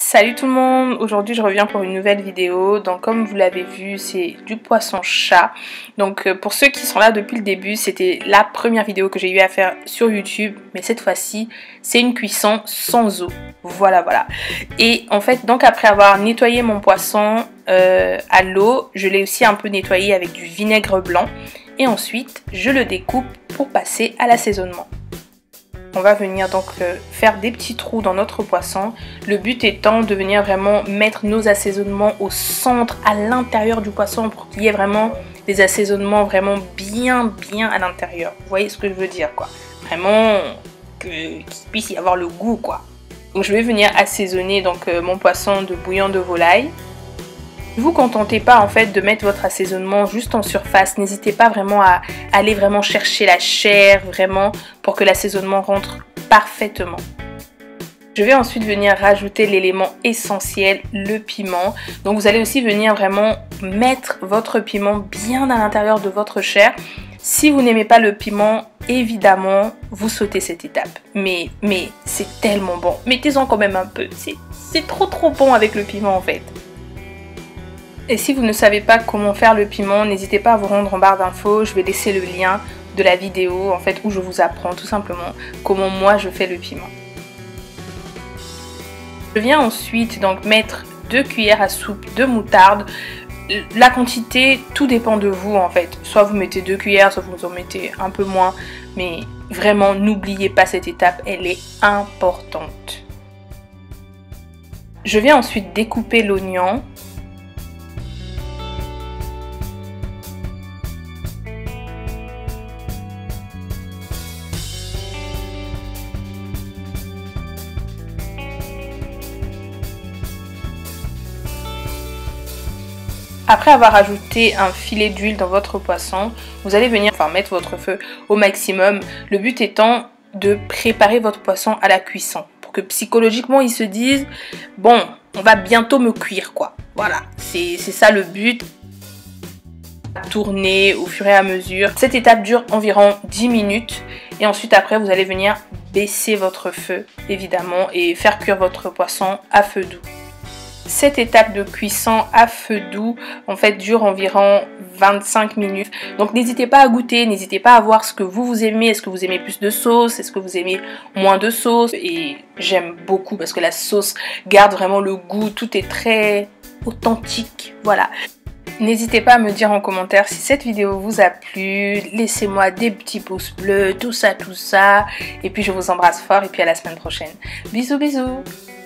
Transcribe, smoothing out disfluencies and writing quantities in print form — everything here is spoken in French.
Salut tout le monde, aujourd'hui je reviens pour une nouvelle vidéo. Donc comme vous l'avez vu, c'est du poisson chat. Donc pour ceux qui sont là depuis le début, c'était la première vidéo que j'ai eu à faire sur YouTube. Mais cette fois-ci, c'est une cuisson sans eau. Voilà. Et en fait, donc après avoir nettoyé mon poisson à l'eau, je l'ai aussi un peu nettoyé avec du vinaigre blanc. Et ensuite, je le découpe pour passer à l'assaisonnement. On va venir donc faire des petits trous dans notre poisson. Le but étant de venir vraiment mettre nos assaisonnements au centre, à l'intérieur du poisson, pour qu'il y ait vraiment des assaisonnements vraiment bien à l'intérieur. Vous voyez ce que je veux dire quoi. Vraiment qu'il puisse y avoir le goût quoi. Donc je vais venir assaisonner donc mon poisson de bouillon de volaille. Ne vous contentez pas en fait de mettre votre assaisonnement juste en surface, n'hésitez pas vraiment à aller vraiment chercher la chair vraiment pour que l'assaisonnement rentre parfaitement. Je vais ensuite venir rajouter l'élément essentiel, le piment. Donc vous allez aussi venir vraiment mettre votre piment bien à l'intérieur de votre chair. Si vous n'aimez pas le piment, évidemment, vous sautez cette étape. Mais c'est tellement bon. Mettez-en quand même un peu. C'est trop bon avec le piment en fait. Et si vous ne savez pas comment faire le piment, n'hésitez pas à vous rendre en barre d'infos. Je vais laisser le lien de la vidéo en fait où je vous apprends tout simplement comment moi je fais le piment. Je viens ensuite donc mettre 2 cuillères à soupe de moutarde. La quantité, tout dépend de vous en fait. Soit vous mettez 2 cuillères, soit vous en mettez un peu moins. Mais vraiment, n'oubliez pas cette étape, elle est importante. Je viens ensuite découper l'oignon. Après avoir ajouté un filet d'huile dans votre poisson, vous allez venir mettre votre feu au maximum. Le but étant de préparer votre poisson à la cuisson. Pour que psychologiquement ils se disent, bon, on va bientôt me cuire quoi. Voilà, c'est ça le but. Tourner au fur et à mesure. Cette étape dure environ 10 minutes. Et ensuite après vous allez venir baisser votre feu évidemment et faire cuire votre poisson à feu doux. Cette étape de cuisson à feu doux en fait dure environ 25 minutes. Donc n'hésitez pas à goûter, n'hésitez pas à voir ce que vous aimez. Est-ce que vous aimez plus de sauce? Est-ce que vous aimez moins de sauce? Et j'aime beaucoup parce que la sauce garde vraiment le goût. Tout est très authentique. Voilà. N'hésitez pas à me dire en commentaire si cette vidéo vous a plu. Laissez-moi des petits pouces bleus, tout ça. Et puis je vous embrasse fort et puis à la semaine prochaine. Bisous.